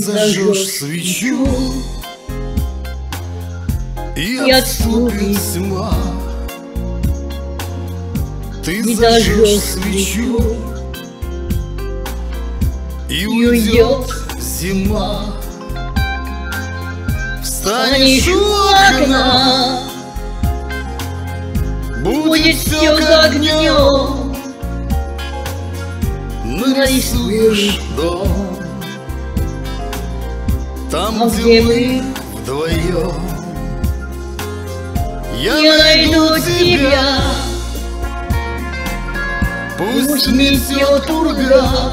зажжешь свечу, и отступит тьма. Ты зажжешь свечу, и уйдет зима. Встанешь у окна, будет все как днем. Нарисуешь дом там, где мы вдвоем. Я найду тебя, пусть метет пурга.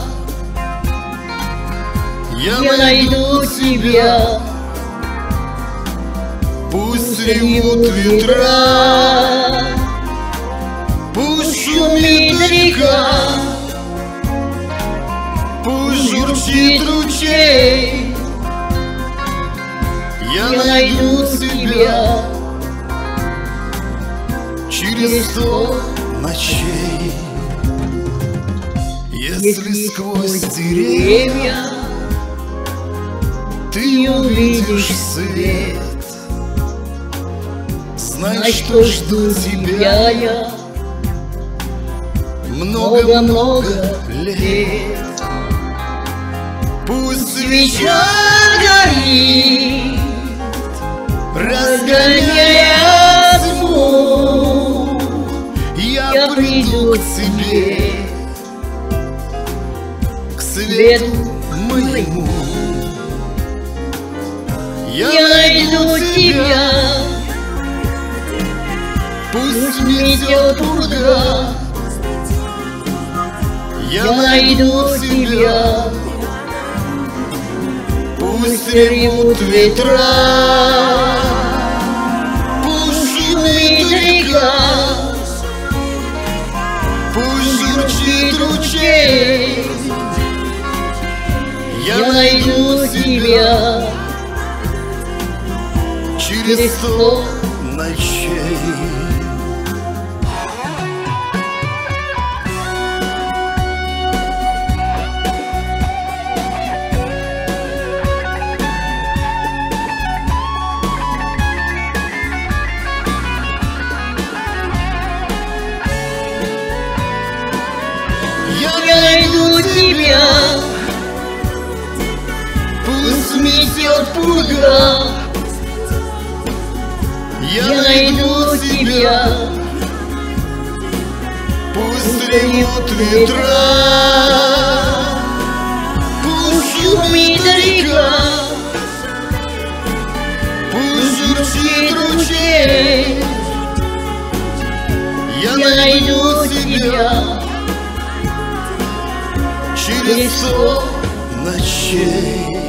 Я найду тебя, пусть ревут ветра, пусть шумит река, пусть журчит ручей. Я найду тебя через 100 ночей. Если сквозь деревья ты увидишь свет, знай, что жду тебя я много-много лет. Пусть свеча горит, разгоняя тьму, я приду к тебе, к свету моему. Я найду тебя, пусть метет пурга. Я найду тебя, пусть ревут ветра, пусть шумит река, пусть журчит ручей. Я найду тебя через 100 ночей. Я найду тебя, пусть метет пурга. Я найду тебя, пусть ревут ветра, пусть шумит река, пусть журчит ручей. Я найду тебя через 100 ночей.